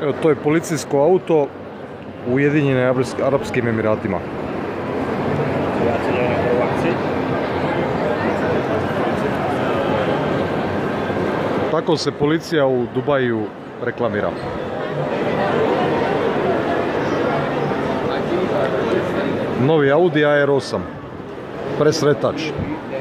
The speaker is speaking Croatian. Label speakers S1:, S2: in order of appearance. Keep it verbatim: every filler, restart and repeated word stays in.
S1: Evo, to je policijsko auto u Ujedinjenim Arapskim Emiratima. Tako se policija u Dubaju reklamira. Novi Audi A R osam, presretač.